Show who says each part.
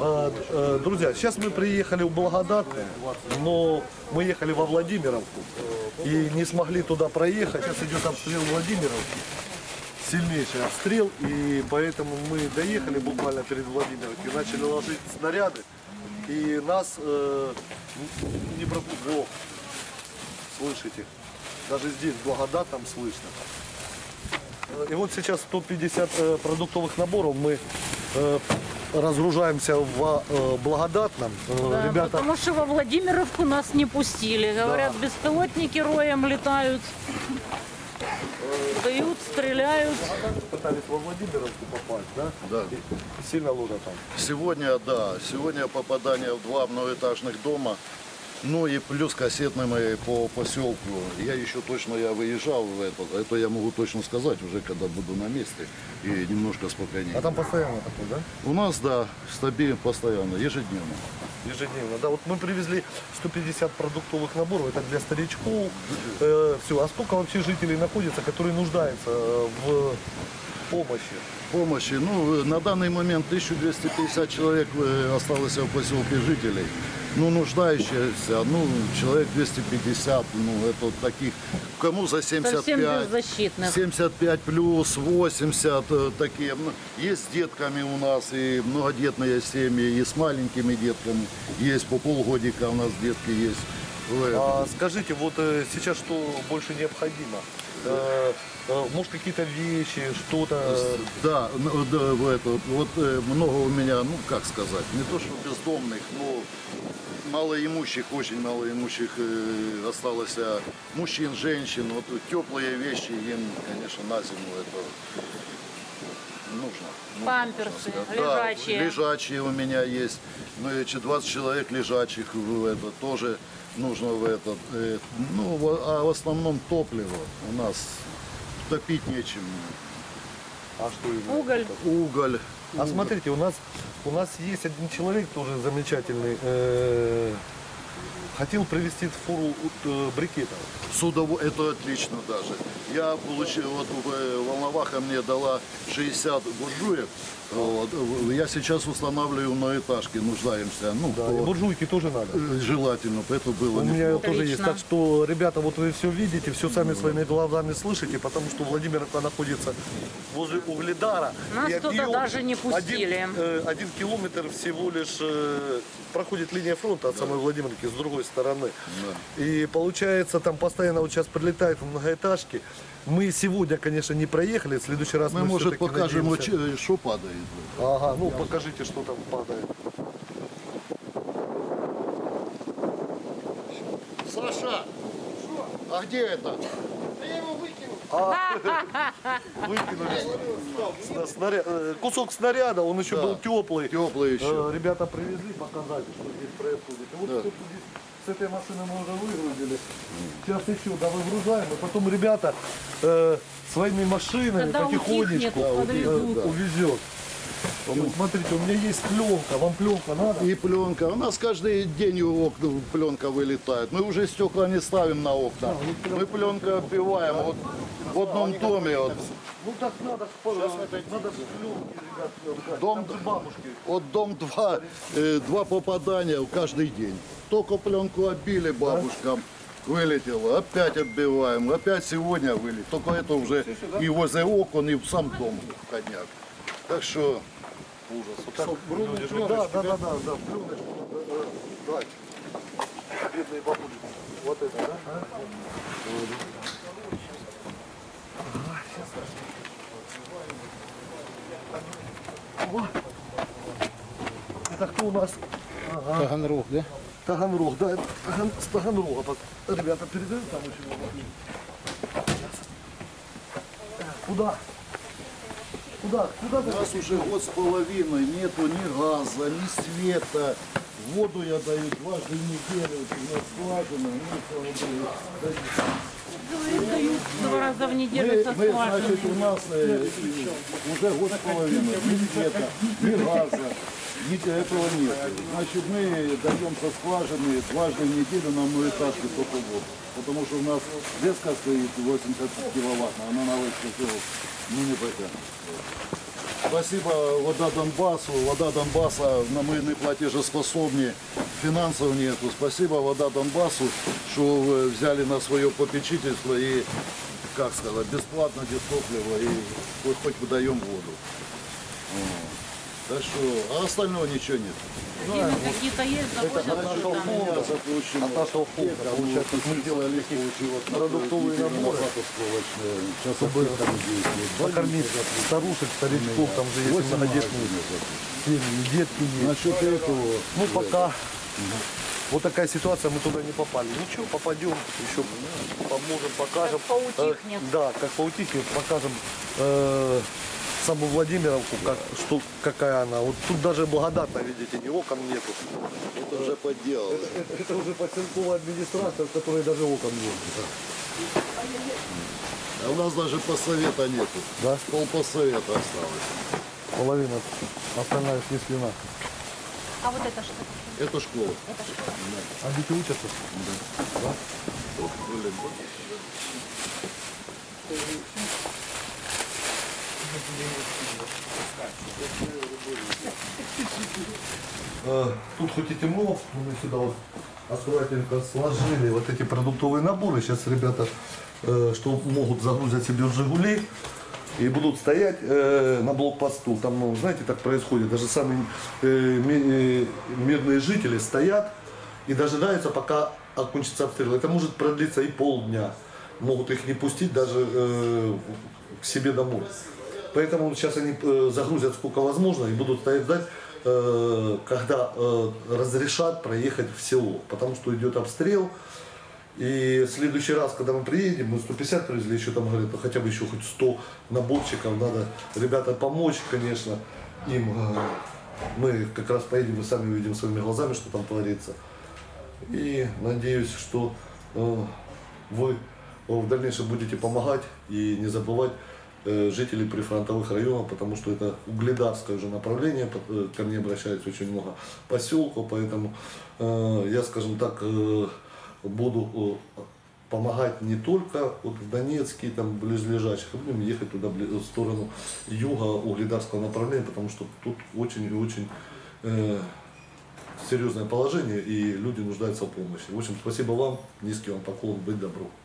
Speaker 1: Друзья, сейчас мы приехали в Благодатное, но мы ехали во Владимировку и не смогли туда проехать. Сейчас идет обстрел Владимировки, сильнейший обстрел, и поэтому мы доехали буквально перед Владимировкой, начали ложить снаряды, и нас не пропустили. Слышите? Даже здесь, в Благодатном, слышно. И вот сейчас 150 продуктовых наборов мы разгружаемся в Благодатном.
Speaker 2: Да,
Speaker 1: ребята...
Speaker 2: Потому что во Владимировку нас не пустили. Говорят, да. Беспилотники роем летают, дают, стреляют.
Speaker 1: Пытались во Владимировку попасть, да?
Speaker 3: Да.
Speaker 1: И сильно луда там.
Speaker 3: Сегодня, да, сегодня попадание в 2 многоэтажных дома. Ну и плюс кассетными по поселку. Я еще точно выезжал в это я могу точно сказать уже, когда буду на месте и немножко спокойнее.
Speaker 1: А там постоянно такое, да?
Speaker 3: У нас, да, стабильно, постоянно, ежедневно.
Speaker 1: Ежедневно, да. Вот мы привезли 150 продуктовых наборов, это для старичков. Все. А сколько вообще жителей находится, которые нуждаются в помощи?
Speaker 3: Ну, на данный момент 1250 человек осталось в поселке жителей. Ну, нуждающиеся, ну, человек 250, ну, это вот таких, кому за 75, 75 плюс, 80, такие, есть с детками у нас, и многодетные семьи, и с маленькими детками, есть по полгодика у нас детки есть.
Speaker 1: Скажите, вот сейчас что больше необходимо? Может, какие-то вещи, что-то?
Speaker 3: Да, вот много у меня, ну, как сказать, не то что бездомных, но малоимущих, очень малоимущих осталось мужчин, женщин. Вот теплые вещи им, конечно, на зиму это нужно.
Speaker 2: Памперсы, лежачие.
Speaker 3: Да, лежачие у меня есть. 20 человек лежачих, это тоже нужно в этот. Ну, а в основном топливо у нас топить нечем.
Speaker 1: А что именно?
Speaker 2: Уголь.
Speaker 3: Уголь.
Speaker 1: А смотрите, у нас есть один человек тоже замечательный, хотел привезти фуру брикетов.
Speaker 3: Это отлично даже. Я получил, вот Волноваха мне дала 60 буржуек. Вот. Я сейчас устанавливаю на этажке, нуждаемся. Ну,
Speaker 1: да, и буржуйки тоже надо.
Speaker 3: Желательно, это было.
Speaker 1: У меня
Speaker 2: Отлично.
Speaker 1: тоже есть. Так что, ребята, вот вы все видите, все сами своими глазами слышите, потому что Владимировка находится возле Угледара.
Speaker 2: Нас туда даже не пустили.
Speaker 1: 1 километр всего лишь проходит линия фронта от самой Владимировки с другой стороны. Да. И получается, там постоянно вот сейчас прилетают многоэтажки. Мы сегодня, конечно, не проехали, в следующий раз мы
Speaker 3: может, покажем,
Speaker 1: надеемся...
Speaker 3: что падает.
Speaker 1: Ага, ну покажите, что там падает.
Speaker 3: Саша, а где это?
Speaker 4: Я его выкинул.
Speaker 1: Выкинули кусок снаряда, он еще был теплый.
Speaker 3: Теплый еще.
Speaker 1: Ребята привезли показать, что здесь происходит. И вот
Speaker 3: да.
Speaker 1: здесь, с этой машины мы уже выгрузили. Сейчас еще выгружаем, и потом ребята своими машинами
Speaker 2: когда
Speaker 1: потихонечку увезет. Вот, смотрите, у меня есть пленка. Вам пленка надо?
Speaker 3: И пленка. У нас каждый день у окна пленка вылетает. Мы уже стекла не ставим на окна. Мы пленка отбиваем. Вот в одном доме. Вот.
Speaker 1: Ну так надо с пленки, ребят.
Speaker 3: Дом, от дом 2, 2 попадания каждый день. Только пленку отбили бабушкам. Вылетело, опять отбиваем, опять сегодня вылет. Только это уже и возле окон, и в сам дом входняк. Так что
Speaker 1: ужас. Вот так люди живут. Да, пленочку дать. Бедные бабушки. Вот это, да? Это кто у нас? Ага.
Speaker 4: Таганрог, да?
Speaker 1: Таганрог, да, это с Таганрога. Ребята передают там очень много. Куда? Куда
Speaker 3: у нас уже год с половиной, нету ни газа, ни света. Воду я даю дважды в неделю, у нас скважина,
Speaker 2: Дают 2 раза в неделю со скважины.
Speaker 3: Значит, у нас уже год с половиной, ни света, ни газа, этого нет. Значит, мы даем со скважины дважды в неделю на многоэтажке только воду. Потому что у нас леска стоит 80 киловатт, она на вышке, ну не потянет. Спасибо Вода Донбассу. Вода Донбасса, мы не платежеспособны, финансов нету. Спасибо Вода Донбассу, что вы взяли на свое попечительство и, как сказать, бесплатно без топлива и хоть выдаем воду. Так что, а остального ничего нет.
Speaker 2: Деньги какие-то есть, завозят
Speaker 1: от нашего
Speaker 2: сюда.
Speaker 1: фонда. От нашего фонда, получается, мы делали продуктовые наборы, чтобы покормить старушек, старичков, там же есть многодетные семьи, детки есть.
Speaker 3: Насчет этого,
Speaker 1: Ну пока вот такая ситуация, мы туда не попали. Ничего, попадем, еще поможем, покажем.
Speaker 2: Как поутихнет.
Speaker 1: Да, как поутихнет, покажем саму Владимировку, какая она. Вот тут даже благодатно, видите, ни окон нету.
Speaker 3: это уже подделали.
Speaker 1: Это уже поселковая администрация, в которой даже окон нет.
Speaker 3: А у нас даже поссовета нету.
Speaker 1: Да?
Speaker 3: Полпоссовета осталось.
Speaker 1: Половина, остальная снесена.
Speaker 2: А вот это что?
Speaker 3: Это школа.
Speaker 1: А дети учатся? Тут хоть и темно, но мы сюда вот аккуратненько сложили вот эти продуктовые наборы. Сейчас ребята, что могут, загрузят себе в «Жигули» и будут стоять на блокпосту. Там, ну, знаете, так происходит. Даже самые мирные жители стоят и дожидаются, пока окончится обстрел. Это может продлиться и полдня. Могут их не пустить даже к себе домой. Поэтому сейчас они загрузят сколько возможно и будут стоять ждать, когда разрешат проехать в село. Потому что идет обстрел. И в следующий раз, когда мы приедем, мы 150 привезли, еще там говорят, хотя бы еще хоть 100 наборчиков, надо, ребята, помочь, конечно, им. Мы как раз поедем и сами увидим своими глазами, что там творится. И надеюсь, что вы в дальнейшем будете помогать и не забывать жителей прифронтовых районов, потому что это угледарское уже направление, ко мне обращается очень много поселков, поэтому я, скажем так, буду помогать не только вот в Донецке, там близлежащих, а будем ехать туда в сторону юга угледарского направления, потому что тут очень и очень серьезное положение и люди нуждаются в помощи. В общем, спасибо вам, низкий вам поклон, быть добру.